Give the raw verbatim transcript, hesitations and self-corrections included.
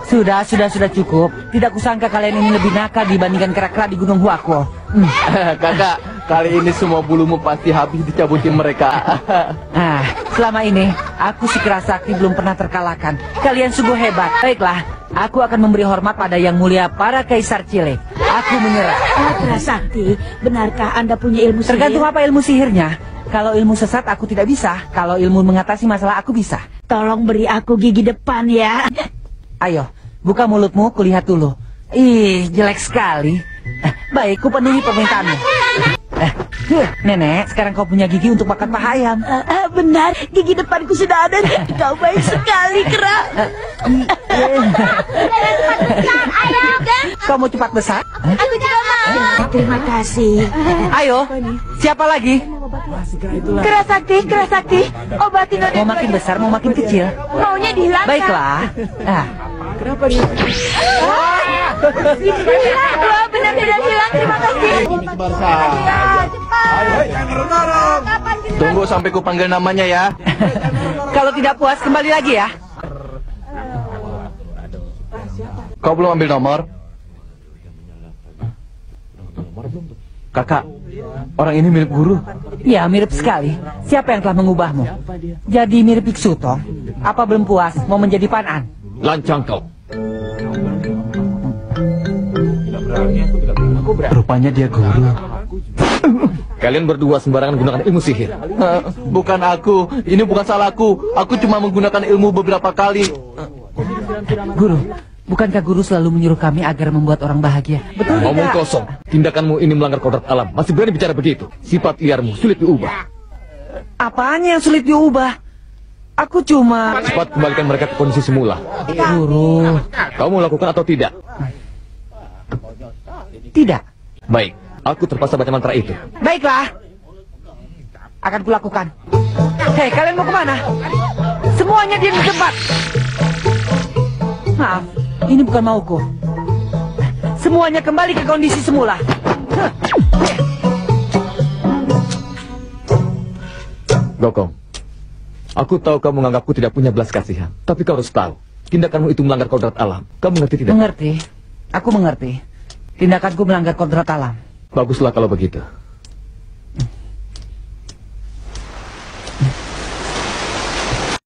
Sudah, sudah, sudah cukup. Tidak kusangka kalian ini lebih nakal dibandingkan kera-kera di Gunung Huakuo. Hmm. Kakak, kali ini semua bulumu pasti habis dicabutin mereka. Ah, selama ini aku si Kera Sakti belum pernah terkalahkan. Kalian sungguh hebat. Baiklah, aku akan memberi hormat pada yang mulia para kaisar Chile. Aku menyerah. Ah, Kera Sakti, benarkah Anda punya ilmu sihir? Tergantung apa ilmu sihirnya. Kalau ilmu sesat aku tidak bisa. Kalau ilmu mengatasi masalah aku bisa. Tolong beri aku gigi depan ya. Ayo, buka mulutmu, kulihat dulu. Ih, jelek sekali. Eh, baik, ku penuhi permintaanmu. Eh, huh, Nenek, sekarang kau punya gigi untuk makan paha ayam. Uh, uh, benar, gigi depanku sudah ada. Kau baik sekali, Kera. Kau mau cepat besar? Aku juga mau. Terima kasih. Ayo, siapa lagi? Kera Sakti, Kera Sakti, obatin Nona. Mau makin besar, mau makin kecil? Maunya dihilangkan. Baiklah. Ah. Kenapa dia? Wah, benar-benar hilang. Terima kasih. Tunggu sampai ku panggil namanya ya. Kalau tidak puas, kembali lagi ya. Kau belum ambil nomor? Kakak, orang ini milik guru. Ya, mirip sekali. Siapa yang telah mengubahmu? Jadi mirip Biksu toh? Apa belum puas? Mau menjadi panan? Lancang kau. Rupanya dia guru. Kalian berdua sembarangan gunakan ilmu sihir. Uh, bukan aku, ini bukan salahku. Aku cuma menggunakan ilmu beberapa kali. Guru, bukankah guru selalu menyuruh kami agar membuat orang bahagia? Betul tidak? Ngomong kosong. Tindakanmu ini melanggar kodrat alam. Masih berani bicara begitu? Sifat liarmu sulit diubah. Apanya yang sulit diubah? Aku cuma... Cepat kembalikan mereka ke kondisi semula. Guru... Kau mau lakukan atau tidak? Tidak. Baik, aku terpaksa baca mantra itu. Baiklah. Akan kulakukan. Hei, kalian mau kemana? Semuanya diam di tempat. Maaf, ini bukan mauku. Semuanya kembali ke kondisi semula. Gokong, aku tahu kamu menganggapku tidak punya belas kasihan. Tapi kau harus tahu, tindakanmu itu melanggar kodrat alam. Kamu mengerti tidak? Mengerti. Aku mengerti. Tindakanku melanggar kodrat alam. Baguslah kalau begitu.